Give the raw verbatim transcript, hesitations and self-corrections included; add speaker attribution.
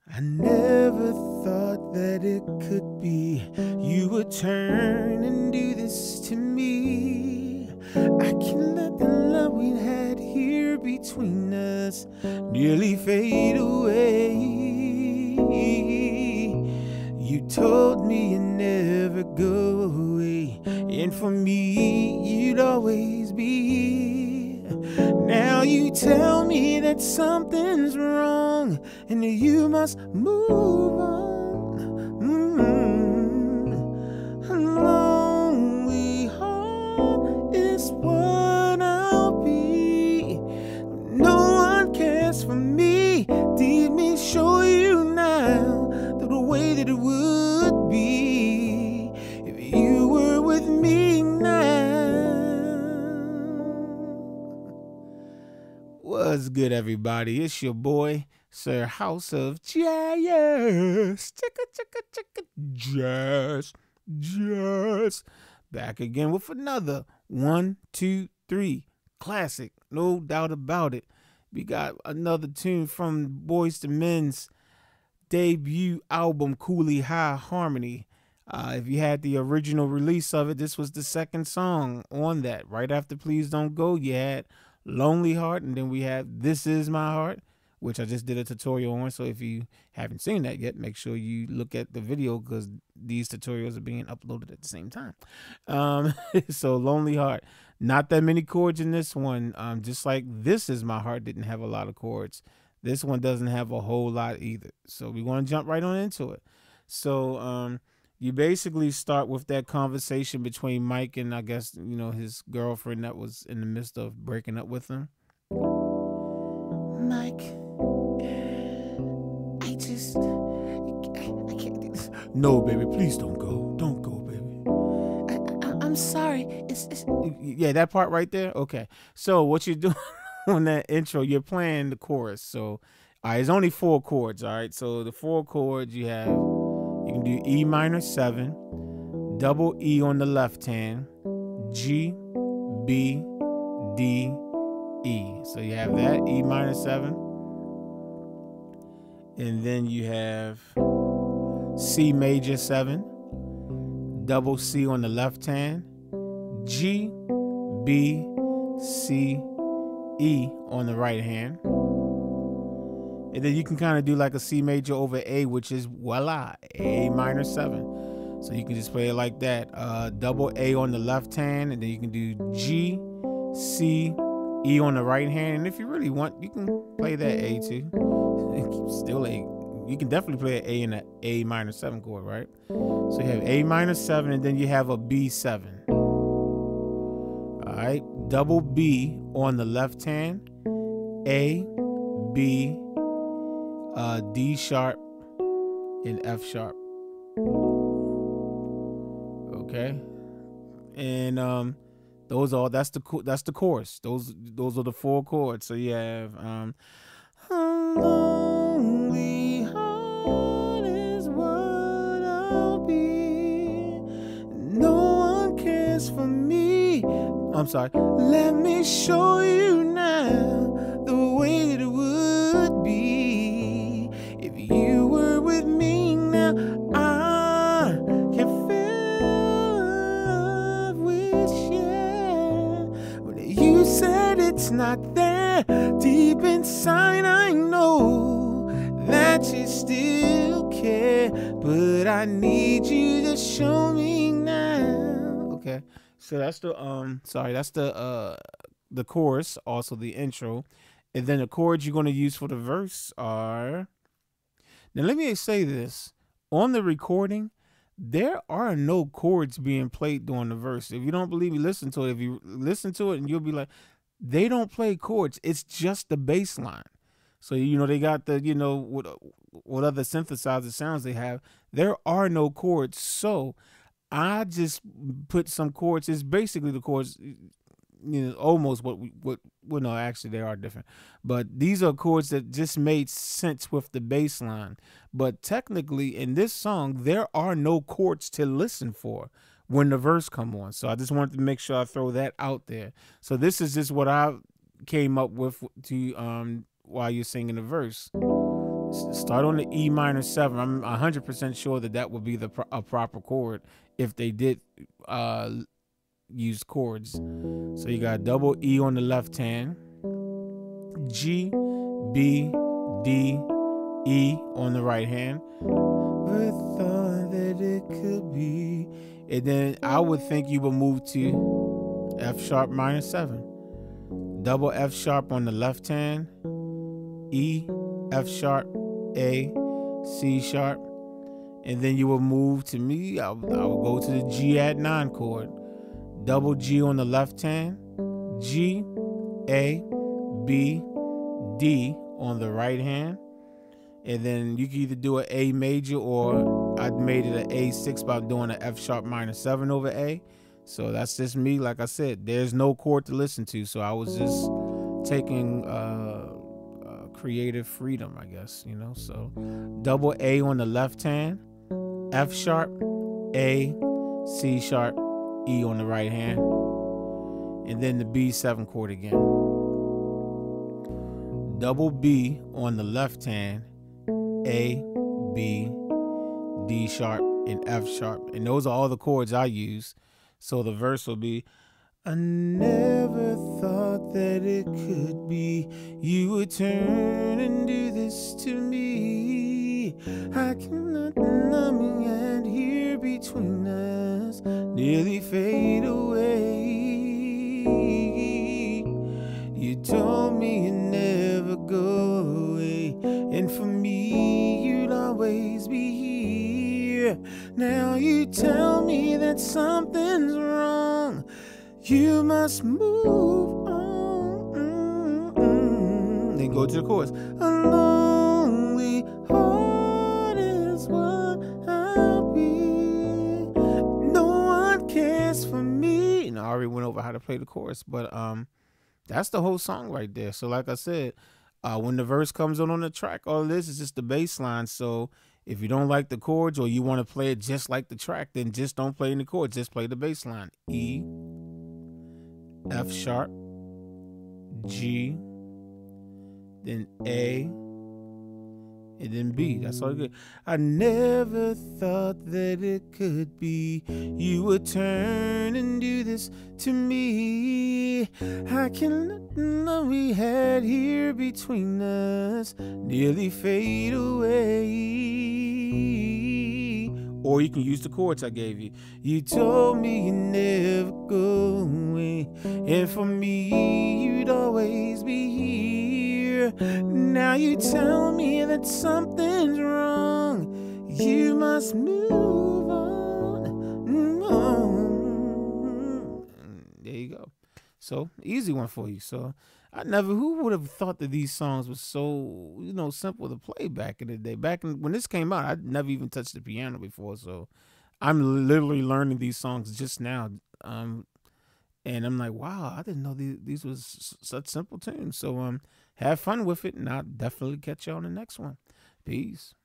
Speaker 1: I never thought that it could be you would turn and do this to me. I can let the love we had here between us nearly fade away. You told me you'd never go away, and for me you'd always be here. Now you tell me that something's wrong and that you must move on. Mm-hmm. A lonely heart is what I'll be. No one cares for me. Did me show you now the way that it would be if you were with me now. What's good, everybody? It's your boy, Sir House of Jazz. Chicka, chicka, chicka, jazz, jazz. Back again with another one, two, three classic. No doubt about it. We got another tune from Boys to Men's debut album, Coolie High Harmony. Uh, if you had the original release of it, this was the second song on that. Right after Please Don't Go, you had Lonely Heart, and then we had This Is My Heart, which I just did a tutorial on. So if you haven't seen that yet, make sure you look at the video because these tutorials are being uploaded at the same time. Um, so Lonely Heart, not that many chords in this one. Um, just like This Is My Heart didn't have a lot of chords. This one doesn't have a whole lot either. So we're going to jump right on into it. So um, you basically start with that conversation between Mike and, I guess, you know, his girlfriend that was in the midst of breaking up with him. Mike, I just, I, I can't do this. No, baby, please don't go. Don't go, baby. I, I, I'm sorry. It's, it's... Yeah, that part right there? Okay. So what you're doing on that intro, you're playing the chorus. So, all right, it's only four chords, all right? So the four chords you have, you can do E minor seven, double E on the left hand, G, B, D, E. So you have that, E minor seven. And then you have C major seven, double C on the left hand, G, B, C, E on the right hand. And then you can kind of do like a C major over A, which is voila, A minor seven. So you can just play it like that. Uh, double A on the left hand, and then you can do G, C, E on the right hand. And if you really want, you can play that A too. Still A. You can definitely play an A in an A minor seven chord, right? So you have A minor seven, and then you have a B seven. All right, double B on the left hand, A, B, uh, D sharp, and F sharp. Okay, and um, those are that's the that's the chorus. Those those are the four chords. So you have um, a lonely heart is what I'll be. No one cares for me. I'm sorry. Let me show you now the way that it would be if you were with me now. I can feel love with you. When you said it's not there, deep inside I know that you still care, but I need you to show me now. Okay. So that's the um sorry, that's the uh the chorus, also the intro. And then the chords you're going to use for the verse are, now let me say this. On the recording, there are no chords being played during the verse. If you don't believe me, listen to it. If you listen to it, and you'll be like, they don't play chords. It's just the bass line. So, you know, they got the, you know, what, what other synthesizer sounds they have. There are no chords. So I just put some chords. It's basically the chords, you know, almost what we, what, well, no, actually they are different. But these are chords that just made sense with the bass line. But technically in this song, there are no chords to listen for when the verse come on. So I just wanted to make sure I throw that out there. So this is just what I came up with to um while you're singing the verse. S- Start on the E minor seven. I'm one hundred percent sure that that would be the pro- a proper chord if they did uh, use chords. So you got double E on the left hand, G, B, D, E on the right hand. Never thought that it could be. And then I would think you would move to F sharp minor seven. Double F sharp on the left hand, E, F sharp, A, C sharp. And then you will move to me, I, I will go to the G add nine chord. Double G on the left hand, G, A, B, D on the right hand. And then you can either do an A major, or I made it an A six by doing an F sharp minor seven over A. So that's just me. Like I said, there's no chord to listen to. So I was just taking uh, uh, creative freedom, I guess, you know. So double A on the left hand, F sharp, A, C sharp, E on the right hand. And then the B seven chord again. Double B on the left hand, A, B, D sharp, and F sharp. And those are all the chords I use. So the verse will be, I never thought that it could be you would turn and do this to me. I cannot deny me, and here between us nearly fade away. You told me you'd never go away, and for me you'd always be here. Now you tell me that something's wrong, you must move on. Mm-mm. Then go to the chorus. A lonely heart is what I'll be. No one cares for me. And I already went over how to play the chorus, but um, that's the whole song right there. So like I said, uh, when the verse comes on on the track, all this is just the bass line. So if you don't like the chords, or you want to play it just like the track, then just don't play any chords. Just play the bass line. E, F sharp, G, then A, and then B. That's all good. I never thought that it could be you would turn and do this to me. I cannot know we had here between us nearly fade away. Or you can use the chords I gave you. You told me you'd never go away, and for me you'd always be here. Now you tell me that something's wrong, you must move on. Move on. There you go. So easy one for you. So I never, who would have thought that these songs were so, you know, simple to play back in the day. Back in, when this came out, I'd never even touched the piano before. So I'm literally learning these songs just now. Um, and I'm like, wow, I didn't know these, these was such simple tunes. So um, have fun with it, and I'll definitely catch you on the next one. Peace.